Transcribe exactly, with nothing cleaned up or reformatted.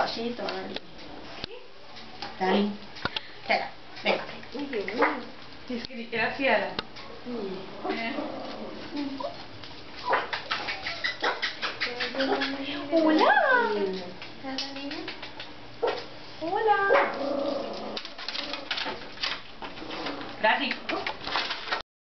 caballito, Dani. Dani. Espera, venga. Uy, qué bueno. Es que ni que era fiera. Mm.